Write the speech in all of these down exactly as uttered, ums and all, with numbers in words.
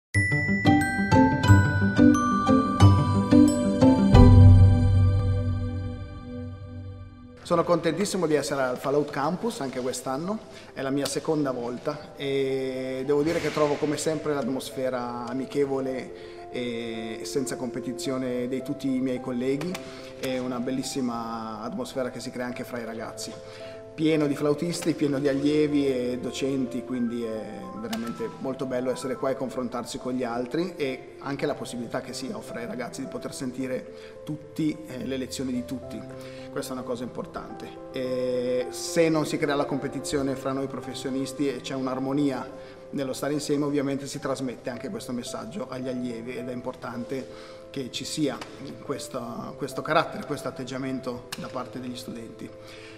Sono contentissimo di essere al Fallout Campus anche quest'anno, è la mia seconda volta e devo dire che trovo come sempre l'atmosfera amichevole e senza competizione di tutti i miei colleghi e una bellissima atmosfera che si crea anche fra i ragazzi. Pieno di flautisti, pieno di allievi e docenti, quindi è veramente molto bello essere qua e confrontarsi con gli altri e anche la possibilità che si offre ai ragazzi di poter sentire tutti eh, le lezioni di tutti. Questa è una cosa importante. E se non si crea la competizione fra noi professionisti e c'è un'armonia nello stare insieme, ovviamente si trasmette anche questo messaggio agli allievi ed è importante che ci sia questo, questo carattere, questo atteggiamento da parte degli studenti.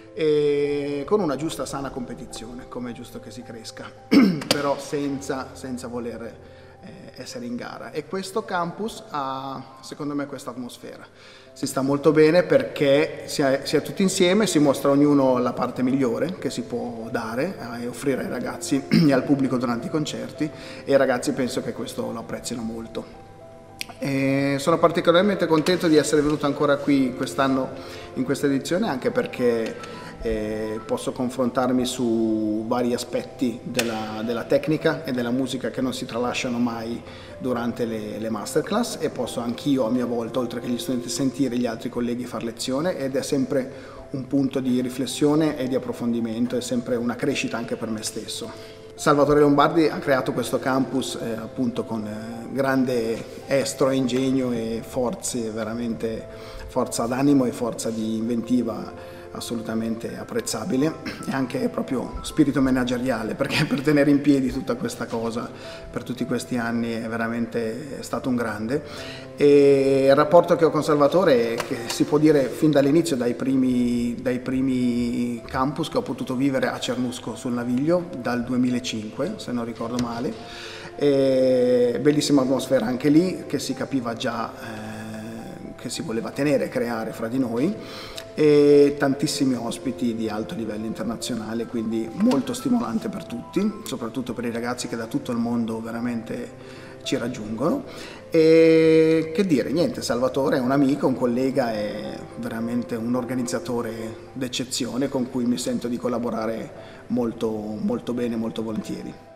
E con una giusta sana competizione, come è giusto che si cresca, però senza, senza voler eh, essere in gara. E questo campus ha, secondo me, questa atmosfera. Si sta molto bene perché si è, si è tutti insieme, si mostra ognuno la parte migliore che si può dare e offrire ai ragazzi e al pubblico durante i concerti e i ragazzi penso che questo lo apprezzino molto. E sono particolarmente contento di essere venuto ancora qui quest'anno in questa edizione anche perché eh, posso confrontarmi su vari aspetti della, della tecnica e della musica che non si tralasciano mai durante le, le masterclass e posso anch'io a mia volta, oltre che gli studenti, sentire gli altri colleghi far lezione ed è sempre un punto di riflessione e di approfondimento, è sempre una crescita anche per me stesso. Salvatore Lombardi ha creato questo campus eh, appunto con eh, grande estro, ingegno e forze, veramente forza d'animo e forza di inventiva assolutamente apprezzabile e anche proprio spirito manageriale, perché per tenere in piedi tutta questa cosa per tutti questi anni è veramente è stato un grande. E il rapporto che ho con Salvatore, che si può dire fin dall'inizio, dai primi, dai primi campus che ho potuto vivere a Cernusco sul Naviglio dal duemilacinque, se non ricordo male, e bellissima atmosfera anche lì che si capiva già eh, che si voleva tenere, creare fra di noi e tantissimi ospiti di alto livello internazionale, quindi molto stimolante per tutti, soprattutto per i ragazzi che da tutto il mondo veramente ci raggiungono. E che dire, niente, Salvatore è un amico, un collega, è veramente un organizzatore d'eccezione con cui mi sento di collaborare molto, molto bene, molto volentieri.